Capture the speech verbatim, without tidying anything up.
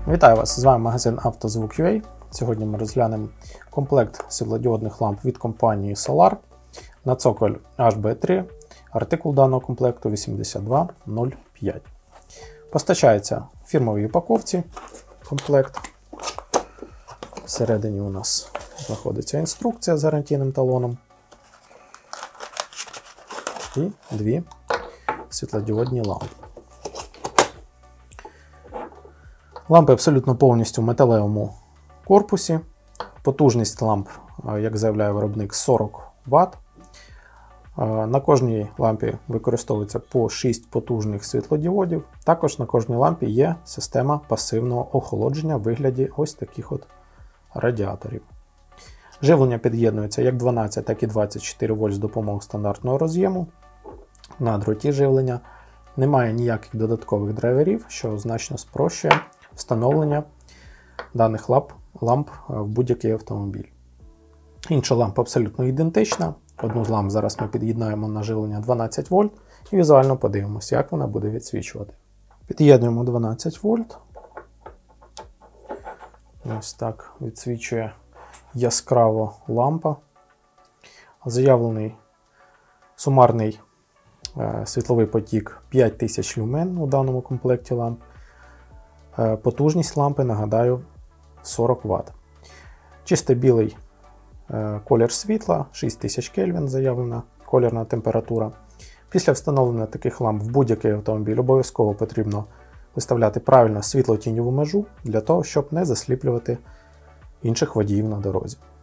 Вітаю вас! З вами магазин «Автозвук.ua». Сьогодні ми розглянемо комплект світлодіодних ламп від компанії Solar на цоколь ейч бі три. Артикул даного комплекту вісімдесят два нуль п'ять. Постачається в фірмовій упаковці комплект. Всередині у нас знаходиться інструкція з гарантійним талоном і дві світлодіодні лампи. Лампи абсолютно повністю в металевому корпусі. Потужність ламп, як заявляє виробник, сорок ватт. На кожній лампі використовується по шість потужних світлодіодів. Також на кожній лампі є система пасивного охолодження в вигляді ось таких от радіаторів. Живлення під'єднується як дванадцять, так і двадцять чотири вольт з допомогою стандартного роз'єму. На дроті живлення немає ніяких додаткових драйверів, що значно спрощує встановлення даних ламп, ламп в будь-який автомобіль. Інша лампа абсолютно ідентична. Одну з ламп зараз ми під'єднаємо на живлення дванадцять вольт і візуально подивимося, як вона буде відсвічувати. Під'єднуємо дванадцять вольт. Ось так відсвічує яскраво лампа. Заявлений сумарний е, світловий потік п'ять тисяч люмен у даному комплекті ламп. Е, потужність лампи, нагадаю, сорок ватт. Чисто білий е, колір світла, шість тисяч кельвін заявлена колірна температура. Після встановлення таких ламп в будь-який автомобіль обов'язково потрібно виставляти правильно світло-тіньову межу для того, щоб не засліплювати інших водіїв на дорозі.